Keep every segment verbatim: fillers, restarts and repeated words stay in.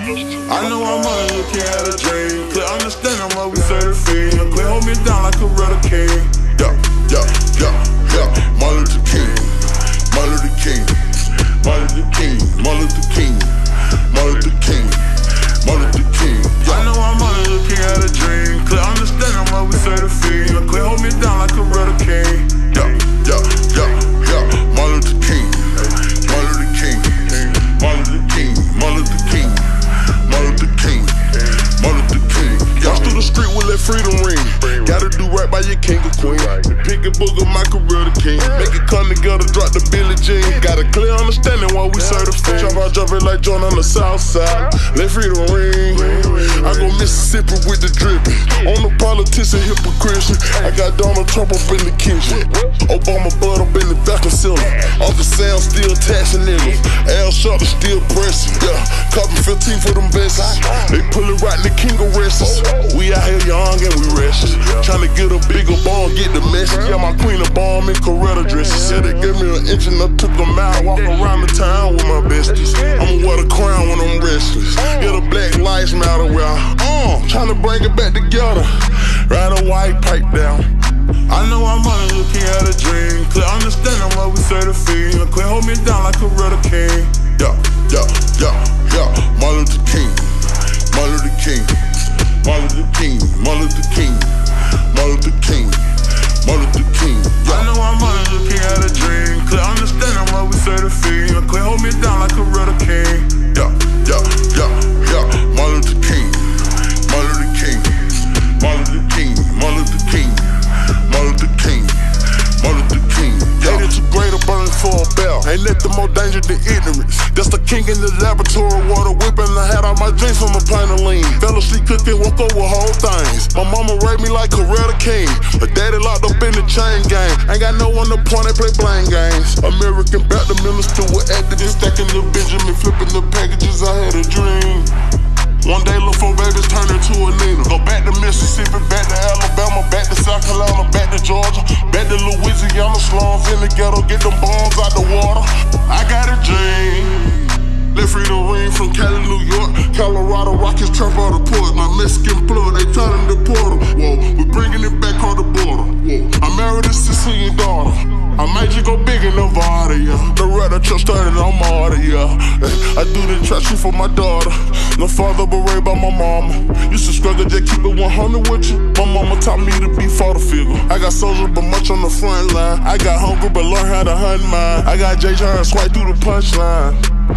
I know I'm only looking at a dream. Clear understanding why we serve the fiend. Clear hold me down like a brother king. Yeah, yeah, yeah, yeah. Martin Luther King, Martin Luther King, Martin Luther King, Martin Luther King, Martin Luther King, Martin Luther King. I know I'm only looking at a dream. Clear understanding why we serve the fiend. Clear hold me down like a brother king. Yeah, yeah, yeah, yeah. Martin Luther King, Martin Luther King, Martin Luther King, Martin Luther King, Martin Luther King, Martin Luther King. March through the street with that freedom ring. Gotta do right by your king or queen. Pick a book of my career, the king. Make it come together, drop the Billie Jean. Got a clear understanding while we serve the fiend. Drop out jumping like John on the south side. Let freedom ring. I go Mississippi with the dripping. On the politician, hypocrite. I got Donald Trump up in the kitchen. Obama butt up in the vacuum sealer. Uncle Sam still taxing niggas. Al Sharpton still pressing. Yeah, copy fifteen for them vessels. They pull it right in the king of wrestles. We out here young and we restless. Tryna get a bigger ball, get the message. Yeah, my queen of bomb in Coretta dresses. Yeah, they gave me an inch and I took them out. Walk around the town with my besties. I'ma wear the crown when I'm restless. Yeah, the black lives matter well. Uh, tryna bring it back together. Ride a white pipe down. I know I'm only looking at a dream. Clear understanding why we serve the fiend. Clear hold me down like a brother king. Yeah, yeah, yeah, yeah. Martin Luther King, Martin Luther King, Martin Luther King, Martin Luther King, Martin Luther King, Martin Luther King. I know I'm only looking at a dream. Clear understanding why we serve the fiend. Clear hold me down like a brother king. Yeah, yeah, yeah, yeah. Martin Luther King, Martin Luther King, Martin Luther King, Martin Luther King, Martin Luther King, Martin Luther King. Hate it too great a burning for a bell. Ain't nothing more dangerous than ignorance. That's the king in the laboratory, water whipping. I had all my drinks from a pint of lean. Fell asleep cooking, woke up with whole things. My mama raised me like Coretta King. My daddy locked up in the chain gang. Ain't got no one to point and play blind games. American Baptist minister with activists, stacking the Benjamin, flipping the packages. I had a dream. One day little four babies turn into a Nina. Go back to Mississippi, back to Alabama, back to South Carolina, back to Georgia, back to Louisiana, slums in the ghetto, get them bombs out the water. I got a dream. Let freedom ring from Cali, New York, Colorado, Rockies, trap out the port. My Mexican plug, they trying to deport them. Whoa, we bringing it back on the border. Whoa, I married a Sicilian daughter. I might just go big in Nevada, yeah. The red truck started on Marta, yeah. I do the trap shit for my daughter. No father but raised by my mama. Used to struggle, just keep it one hundred with you. My mama taught me to be father figure. I got soldiers but much on the front line. I got hungry but learned how to hunt mine. I got J J swipe through the punchline.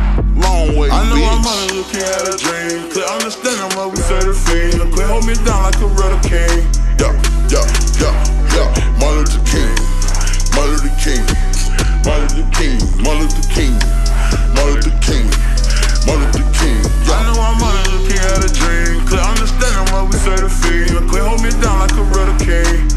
Long way, I know bitch. I'm only looking at a dream. Clear understanding why we serve the fiend. Clear hold me down like a brother king. Yeah, yeah, yeah, yeah. Martin Luther King, Martin Luther King, Martin Luther King, Martin Luther King, Martin Luther King, Martin Luther King. I know I'm only looking at a dream. Clear understanding why we serve the fiend. Clear hold me down like a brother king.